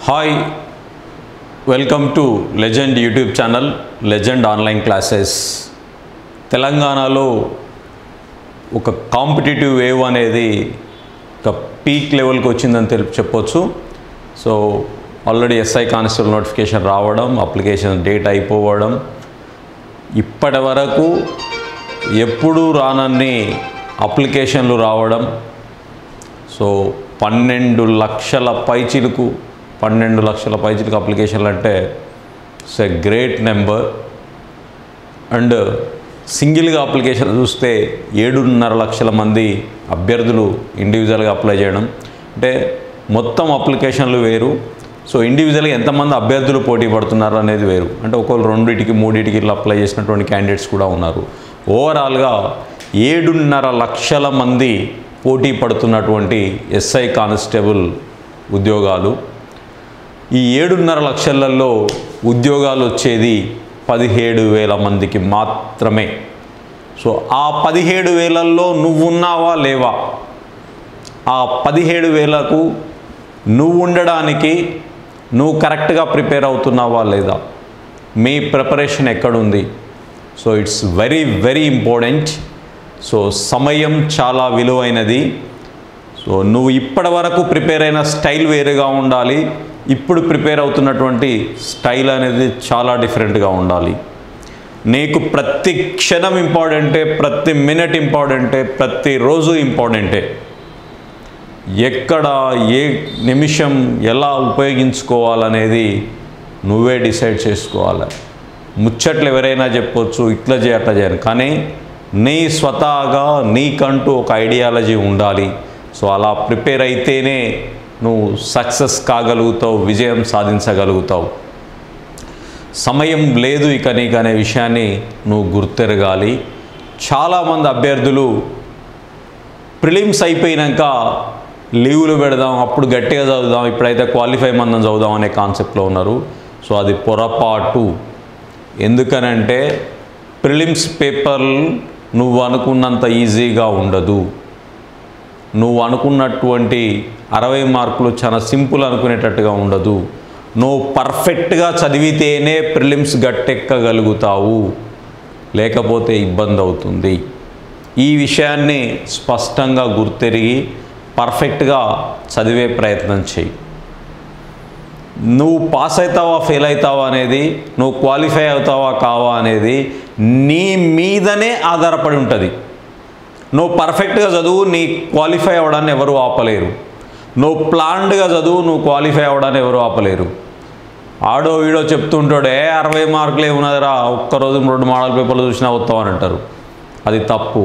Hi welcome to legend YouTube channel legend online classes. తెలంగాణలో ఒక competitive wave అనేది ఒక పీక్ లెవెల్కి వచ్చిందని చెప్పొచ్చు. So already SI constable notification రావడం, అప్లికేషన్ డేట్ అయిపోవడం, ఇప్పటి వరకు ఎప్పుడూ రానన్ని అప్లికేషన్లు రావడం. సో 12 లక్షల పైచిలుకు అప్లికేషన్లు అంటే it's a great number. And సింగిల్గా అప్లికేషన్ చూస్తే 7.5 లక్షల మంది అభ్యర్థులు ఇండివిజువల్గా అప్లై చేయడం. అంటే మొత్తం అప్లికేషన్లు వేరు, సో ఇండివిజువల్గా ఎంతమంది అభ్యర్థులు పోటీ పడుతున్నారు అనేది వేరు. అంటే ఒకళ్ళు 2, 3 ఇట్లా అప్లై చేసినటువంటి క్యాండిడేట్స్ కూడా ఉన్నారు. ఓవరాల్గా 7.5 లక్షల మంది పోటీ పడుతున్నటువంటి ఎస్ఐ కానిస్టేబుల్ ఉద్యోగాలు. ఈ 7.5 లక్షలలో ఉద్యోగాలు వచ్చేది 17,000 మందికి మాత్రమే. సో ఆ 17,000లో నువ్వున్నావా లేవా? ఆ 17,000కు నువ్వు ఉండడానికి నువ్వు కరెక్ట్గా ప్రిపేర్ అవుతున్నావా లేదా? మీ ప్రిపరేషన్ ఎక్కడుంది? So it's very very important. So సమయం చాలా విలువైనది. సో నువ్వు ఇప్పటి వరకు ప్రిపేర్ అయిన స్టైల్ వేరుగా ఉండాలి, ఇప్పుడు ప్రిపేర్ అవుతున్నటువంటి స్టైల్ అనేది చాలా డిఫరెంట్గా ఉండాలి. నీకు ప్రతి క్షణం ఇంపార్టెంటే, ప్రతి మినిట్ ఇంపార్టెంటే, ప్రతిరోజు ఇంపార్టెంటే. ఎక్కడ ఏ నిమిషం ఎలా ఉపయోగించుకోవాలనేది నువ్వే డిసైడ్ చేసుకోవాలి. ముచ్చట్లు ఎవరైనా చెప్పొచ్చు, ఇట్లా చేయ అట్లా చేయను, కానీ నీ స్వతహాగా నీకంటూ ఒక ఐడియాలజీ ఉండాలి. సో అలా ప్రిపేర్ అయితేనే నువ్వు సక్సెస్ కాగలుగుతావు, విజయం సాధించగలుగుతావు. సమయం లేదు ఇక నీకు అనే విషయాన్ని నువ్వు గుర్తెరగాలి. చాలామంది అభ్యర్థులు ప్రిలిమ్స్ అయిపోయినాక లీవులు పెడదాం, అప్పుడు గట్టిగా చదువుదాం, ఇప్పుడైతే క్వాలిఫై మందం చదువుదాం అనే కాన్సెప్ట్లో ఉన్నారు. సో అది పొరపాటు. ఎందుకనంటే ప్రిలిమ్స్ పేపర్లు నువ్వు అనుకున్నంత ఈజీగా ఉండదు. నువ్వు అనుకున్నటువంటి 60 మార్కులు చాలా సింపుల్ అనుకునేటట్టుగా ఉండదు. నువ్వు పర్ఫెక్ట్గా చదివితేనే ప్రిలిమ్స్ గట్టెక్కగలుగుతావు, లేకపోతే ఇబ్బంది అవుతుంది. ఈ విషయాన్ని స్పష్టంగా గుర్తెరిగి పర్ఫెక్ట్గా చదివే ప్రయత్నం చేయి. నువ్వు పాస్ అవుతావా ఫెయిల్ అవుతావా అనేది, నువ్వు క్వాలిఫై అవుతావా కావా అనేది నీ మీదనే ఆధారపడి ఉంటుంది. నువ్వు పర్ఫెక్ట్గా చదువు, నీ క్వాలిఫై అవ్వడాన్ని ఎవరు ఆపలేరు. నువ్వు ప్లాన్డ్గా చదువు, నువ్వు క్వాలిఫై అవ్వడాన్ని ఎవరు ఆపలేరు. ఆడో వీడో చెప్తుంటాడే 60 మార్కులు ఏమున్నదిరా, ఒక్కరోజు 2 మోడల్ పేపర్లు చూసినా వస్తామని అంటారు. అది తప్పు.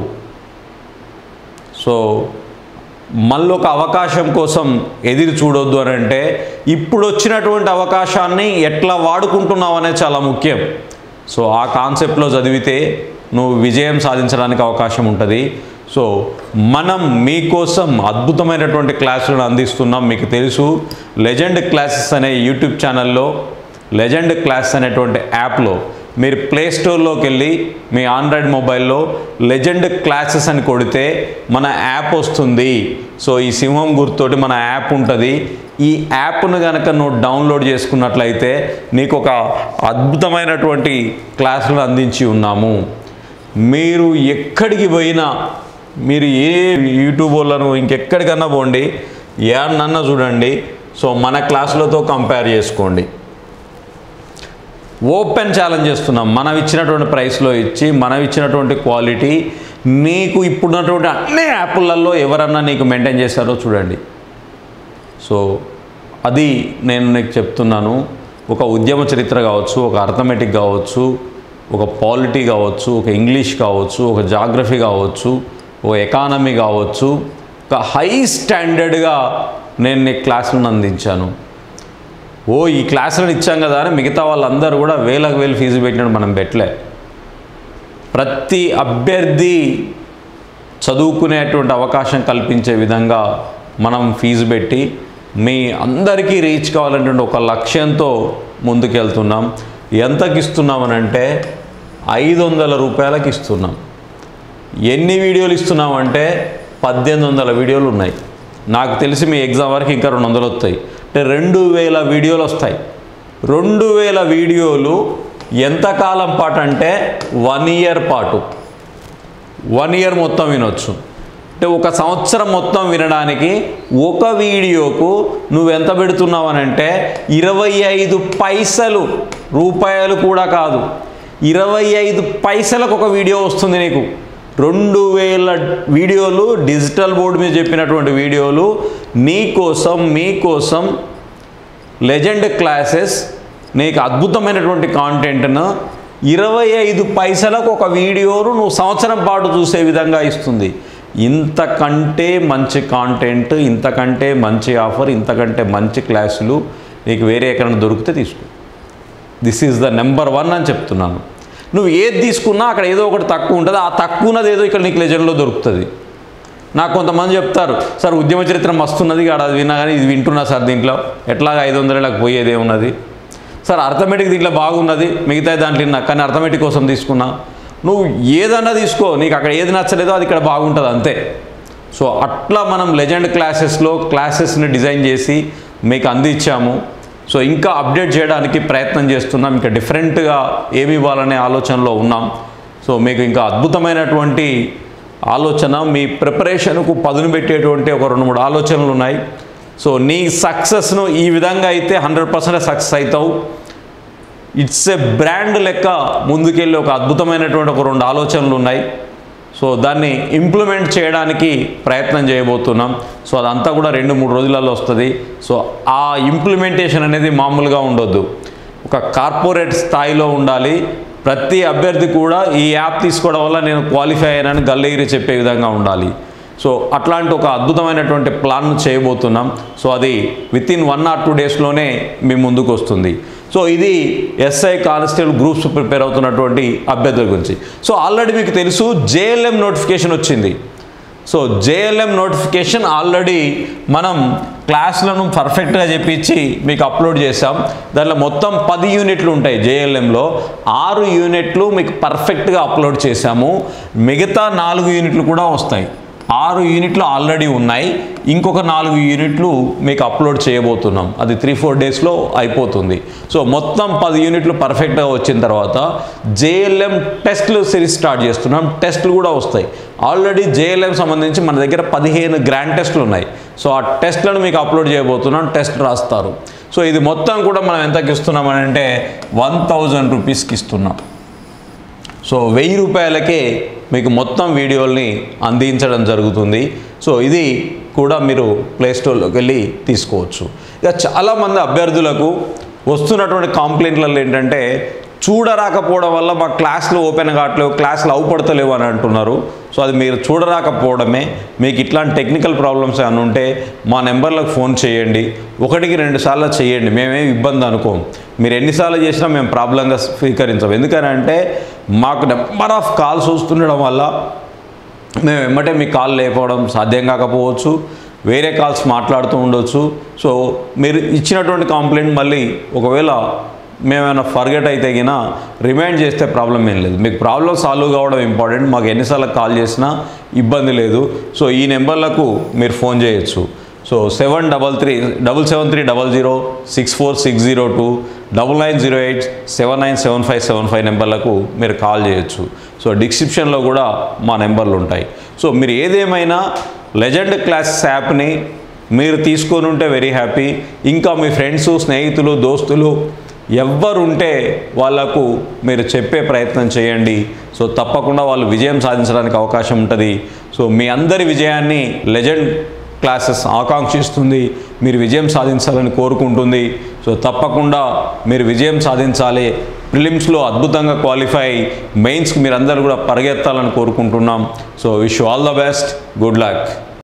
సో మళ్ళీ ఒక అవకాశం కోసం ఎదురు చూడొద్దు అని అంటే ఇప్పుడు వచ్చినటువంటి అవకాశాన్ని ఎట్లా వాడుకుంటున్నావు అనేది చాలా ముఖ్యం. సో ఆ కాన్సెప్ట్లో చదివితే నువ్వు విజయం సాధించడానికి అవకాశం ఉంటుంది. సో మనం మీకోసం అద్భుతమైనటువంటి క్లాసులను అందిస్తున్నాం. మీకు తెలుసు, లెజెండ్ క్లాసెస్ అనే యూట్యూబ్ ఛానల్లో లెజెండ్ క్లాస్ అనేటువంటి యాప్లో మీరు ప్లే స్టోర్లోకి వెళ్ళి మీ ఆండ్రాయిడ్ మొబైల్లో లెజెండ్ క్లాసెస్ అని కొడితే మన యాప్ వస్తుంది. సో ఈ సింహం గుర్తుతోటి మన యాప్ ఉంటుంది. ఈ యాప్ను కనుక నువ్వు డౌన్లోడ్ చేసుకున్నట్లయితే నీకు ఒక అద్భుతమైనటువంటి క్లాసులను అందించి ఉన్నాము. మీరు ఎక్కడికి పోయినా, మీరు ఏ యూట్యూబర్లను ఇంకెక్కడికన్నా పోండి, ఏడన్నా చూడండి, సో మన క్లాసులతో కంపేర్ చేసుకోండి. ఓపెన్ ఛాలెంజ్ చేస్తున్నాం. మనం ఇచ్చినటువంటి ప్రైస్లో ఇచ్చి, మనం ఇచ్చినటువంటి క్వాలిటీ నీకు ఇప్పుడున్నటువంటి అన్ని యాప్లలో ఎవరన్నా నీకు మెయింటైన్ చేస్తారో చూడండి. సో అది నేను నీకు చెప్తున్నాను. ఒక ఉద్యమ చరిత్ర కావచ్చు, ఒక అర్థమెటిక్ కావచ్చు, ఒక పాలిటీ కావచ్చు, ఒక ఇంగ్లీష్ కావచ్చు, ఒక జాగ్రఫీ కావచ్చు, ఒక ఎకానమీ కావచ్చు, ఒక హై స్టాండర్డ్గా నేను నీకు క్లాసులను అందించాను. ఈ క్లాసులను ఇచ్చాం కదా అని మిగతా వాళ్ళందరూ కూడా వేలకు వేలు ఫీజు పెట్టినట్టు మనం పెట్టలే. ప్రతి అభ్యర్థి చదువుకునేటువంటి అవకాశం కల్పించే విధంగా మనం ఫీజు పెట్టి మీ అందరికీ రీచ్ కావాలనేటువంటి ఒక లక్ష్యంతో ముందుకెళ్తున్నాం. ఎంతకి ఇస్తున్నామనంటే 500 రూపాయలకి ఇస్తున్నాం. ఎన్ని వీడియోలు ఇస్తున్నామంటే 1800 వీడియోలు ఉన్నాయి. నాకు తెలిసి మీ ఎగ్జామ్ వరకు ఇంకా 200 వస్తాయి. అంటే 2000 వీడియోలు వస్తాయి. 2000 వీడియోలు ఎంతకాలం పాటు అంటే 1 ఇయర్ పాటు, 1 ఇయర్ మొత్తం వినొచ్చు. అంటే 1 సంవత్సరం మొత్తం వినడానికి ఒక వీడియోకు నువ్వు ఎంత పెడుతున్నావు అని అంటే 25 పైసలు, రూపాయలు కూడా కాదు, 25 పైసలకు ఒక వీడియో వస్తుంది నీకు. 2000 వీడియోలు డిజిటల్ బోర్డు మీద చెప్పినటువంటి వీడియోలు నీకోసం, మీకోసం లెజెండ్ క్లాసెస్ నీకు అద్భుతమైనటువంటి కాంటెంట్ను 25 పైసలకు ఒక వీడియోను నువ్వు సంవత్సరం పాటు చూసే విధంగా ఇస్తుంది. ఇంతకంటే మంచి కాంటెంట్, ఇంతకంటే మంచి ఆఫర్, ఇంతకంటే మంచి క్లాసులు నీకు వేరే ఎక్కడైనా దొరికితే తీసుకో. దిస్ ఈజ్ ద నెంబర్ 1 అని చెప్తున్నాను. నువ్వు ఏది తీసుకున్నా అక్కడ ఏదో ఒకటి తక్కువ ఉంటుంది. ఆ తక్కువ ఉన్నది ఏదో ఇక్కడ నీకు లెజెండ్లో దొరుకుతుంది. నాకు కొంతమంది చెప్తారు, సార్ ఉద్యమ చరిత్ర మస్తున్నది కాదు, అది విన్నా కానీ ఇది వింటున్నా సార్, దీంట్లో ఎట్లాగా 500 పోయేదే ఉన్నది సార్, అర్థమెటిక్ దీంట్లో బాగున్నది, మిగతా దాంట్లో విన్నా కానీ అర్థమెటిక్ కోసం తీసుకున్నా. నువ్వు ఏదన్నా తీసుకో, నీకు అక్కడ ఏది నచ్చలేదో అది ఇక్కడ బాగుంటుంది అంతే. సో అట్లా మనం లెజెండ్ క్లాసెస్లో క్లాసెస్ని డిజైన్ చేసి మీకు అందించాము. సో ఇంకా అప్డేట్ చేయడానికి ప్రయత్నం చేస్తున్నాం, ఇంకా డిఫరెంట్గా ఏమి ఇవ్వాలనే ఆలోచనలో ఉన్నాం. సో మీకు ఇంకా అద్భుతమైనటువంటి ఆలోచన, మీ ప్రిపరేషన్కు పదును పెట్టేటువంటి ఒక 2-3 ఆలోచనలు ఉన్నాయి. సో నీ సక్సెస్ను ఈ విధంగా అయితే 100% సక్సెస్ అవుతావు. ఇట్స్ ఏ బ్రాండ్ లెక్క ముందుకెళ్ళి ఒక అద్భుతమైనటువంటి ఒక 2 ఆలోచనలు ఉన్నాయి. సో దాన్ని ఇంప్లిమెంట్ చేయడానికి ప్రయత్నం చేయబోతున్నాం. సో అదంతా కూడా 2-3 రోజులలో వస్తుంది. సో ఆ ఇంప్లిమెంటేషన్ అనేది మామూలుగా ఉండొద్దు, ఒక కార్పొరేట్ స్థాయిలో ఉండాలి. ప్రతి అభ్యర్థి కూడా ఈ యాప్ తీసుకోవడం వల్ల నేను క్వాలిఫై అయ్యానని గల్లెగిరి చెప్పే విధంగా ఉండాలి. సో అట్లాంటి ఒక అద్భుతమైనటువంటి ప్లాన్ చేయబోతున్నాం. సో అది వితిన్ 1 or 2 డేస్లోనే మీ ముందుకు వస్తుంది. సో ఇది ఎస్ఐ కానిస్టేబుల్ గ్రూప్స్ ప్రిపేర్ అవుతున్నటువంటి అభ్యర్థుల గురించి. సో ఆల్రెడీ మీకు తెలుసు JLM నోటిఫికేషన్ వచ్చింది. సో JLM నోటిఫికేషన్ ఆల్రెడీ మనం క్లాసులను పర్ఫెక్ట్గా చెప్పించి మీకు అప్లోడ్ చేసాం. దాంట్లో మొత్తం 10 యూనిట్లు ఉంటాయి. JLMలో 6 యూనిట్లు మీకు పర్ఫెక్ట్గా అప్లోడ్ చేశాము. మిగతా 4 యూనిట్లు కూడా వస్తాయి. 6 యూనిట్లు ఆల్రెడీ ఉన్నాయి, ఇంకొక 4 యూనిట్లు మీకు అప్లోడ్ చేయబోతున్నాం. అది 3-4 డేస్లో అయిపోతుంది. సో మొత్తం 10 యూనిట్లు పర్ఫెక్ట్గా వచ్చిన తర్వాత JLM టెస్ట్లు సిరీస్ స్టార్ట్ చేస్తున్నాం. టెస్ట్లు కూడా వస్తాయి. ఆల్రెడీ JLM సంబంధించి మన దగ్గర 15 గ్రాండ్ టెస్ట్లు ఉన్నాయి. సో ఆ టెస్ట్లను మీకు అప్లోడ్ చేయబోతున్నాం, టెస్ట్ రాస్తారు. సో ఇది మొత్తం కూడా మనం ఎంతకి ఇస్తున్నామనంటే 1000 రూపీస్కి ఇస్తున్నాం. సో 1000 రూపాయలకే మీకు మొత్తం వీడియోల్ని అందించడం జరుగుతుంది. సో ఇది కూడా మీరు ప్లేస్టోర్లోకి వెళ్ళి తీసుకోవచ్చు. ఇక చాలామంది అభ్యర్థులకు వస్తున్నటువంటి కంప్లైంట్లలో ఏంటంటే చూడరాకపోవడం వల్ల మా క్లాసులు ఓపెన్ కావట్లేవు, క్లాసులు అవుపడతలేవు అని అంటున్నారు. సో అది మీరు చూడరాకపోవడమే. మీకు ఇట్లాంటి టెక్నికల్ ప్రాబ్లమ్స్ ఏమైనా ఉంటే మా నెంబర్లకు ఫోన్ చేయండి. 1-2 సార్లు చేయండి, మేమేమి ఇబ్బంది అనుకోం. మీరు ఎన్నిసార్లు చేసినా మేము ప్రాబ్లంగా స్వీకరించాం. ఎందుకనంటే మాకు నెంబర్ ఆఫ్ కాల్స్ వస్తుండడం వల్ల మేము వెంబటే మీ కాల్ లేకపోవడం సాధ్యం కాకపోవచ్చు, వేరే కాల్స్ మాట్లాడుతూ ఉండొచ్చు. సో మీరు ఇచ్చినటువంటి కంప్లైంట్ మళ్ళీ ఒకవేళ మేమైనా ఫర్గెట్ అయితే గినా రిమైండ్ చేస్తే ప్రాబ్లం ఏం లేదు. మీకు ప్రాబ్లం సాల్వ్ కావడం ఇంపార్టెంట్. మాకు ఎన్నిసార్లు కాల్ చేసినా ఇబ్బంది లేదు. సో ఈ నెంబర్లకు మీరు ఫోన్ చేయొచ్చు. సో 7730064602 9908797575 నెంబర్లకు మీరు కాల్ చేయొచ్చు. సో డిస్క్రిప్షన్లో కూడా మా నెంబర్లు ఉంటాయి. సో మీరు ఏదేమైనా లెజెండ్ క్లాసెస్ యాప్ని మీరు తీసుకొని ఉంటే వెరీ హ్యాపీ. ఇంకా మీ ఫ్రెండ్స్, స్నేహితులు, దోస్తులు ఎవ్వరుంటే వాళ్లకు మీరు చెప్పే ప్రయత్నం చేయండి. సో తప్పకుండా వాళ్ళు విజయం సాధించడానికి అవకాశం ఉంటుంది. సో మీ అందరి విజయాన్ని లెజెండ్ క్లాసెస్ ఆకాంక్షిస్తుంది, మీరు విజయం సాధించాలని కోరుకుంటుంది. సో తప్పకుండా మీరు విజయం సాధించాలి. ప్రిలిమ్స్లో అద్భుతంగా క్వాలిఫై అయ్యి మెయిన్స్కి మీరందరూ కూడా పరిగెత్తాలని కోరుకుంటున్నాం. So wish you all the best, good luck.